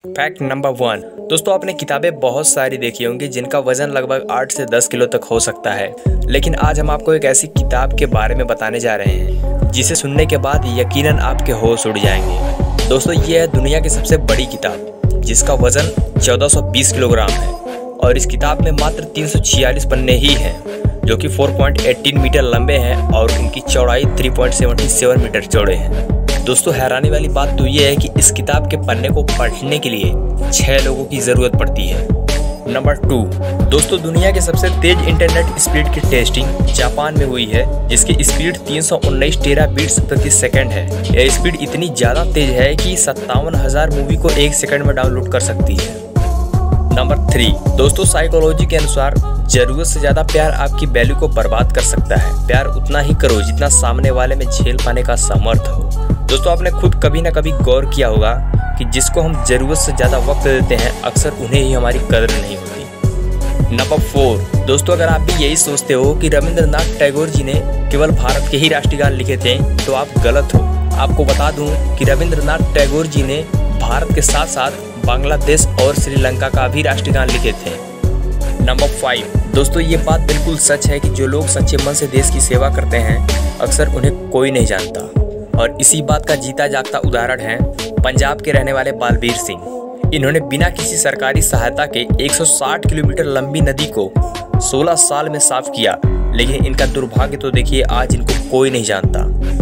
Fact number 1। दोस्तों, आपने किताबें बहुत सारी देखी होंगी जिनका वजन लगभग 8 से 10 किलो तक हो सकता है, लेकिन आज हम आपको एक ऐसी किताब के बारे में बताने जा रहे हैं जिसे सुनने के बाद यकीनन आपके होश उड़ जाएंगे। दोस्तों, ये है दुनिया की सबसे बड़ी किताब जिसका वजन 1420 किलोग्राम है और इस किताब में मात्र 346 पन्ने ही हैं, जो कि 4.18 मीटर लंबे हैं और इनकी चौड़ाई 3.77 मीटर चौड़े हैं। दोस्तों, हैरानी वाली बात तो ये है कि इस किताब के पन्ने को पढ़ने के लिए 6 लोगों की ज़रूरत पड़ती है। नंबर 2। दोस्तों, दुनिया के सबसे तेज इंटरनेट स्पीड की टेस्टिंग जापान में हुई है, जिसकी स्पीड 319 टेराबिट्स प्रति सेकंड है। यह स्पीड इतनी ज़्यादा तेज है कि 57,000 मूवी को 1 सेकंड में डाउनलोड कर सकती है। नंबर 3। दोस्तों, साइकोलॉजी के अनुसार जरूरत से ज़्यादा प्यार आपकी वैल्यू को बर्बाद कर सकता है। प्यार उतना ही करो जितना सामने वाले में झेल पाने का सामर्थ्य हो। दोस्तों, आपने खुद कभी ना कभी गौर किया होगा कि जिसको हम जरूरत से ज़्यादा वक्त देते हैं अक्सर उन्हें ही हमारी कदर नहीं होती। नंबर 4। दोस्तों, अगर आप भी यही सोचते हो कि रविंद्रनाथ टैगोर जी ने केवल भारत के ही राष्ट्रगान लिखे थे तो आप गलत हो। आपको बता दूं कि रविंद्रनाथ टैगोर जी ने भारत के साथ साथ बांग्लादेश और श्रीलंका का भी राष्ट्रगान लिखे थे। नंबर 5। दोस्तों, ये बात बिल्कुल सच है कि जो लोग सच्चे मन से देश की सेवा करते हैं अक्सर उन्हें कोई नहीं जानता, और इसी बात का जीता जागता उदाहरण है पंजाब के रहने वाले बालबीर सिंह। इन्होंने बिना किसी सरकारी सहायता के 160 किलोमीटर लंबी नदी को 16 साल में साफ किया, लेकिन इनका दुर्भाग्य तो देखिए आज इनको कोई नहीं जानता।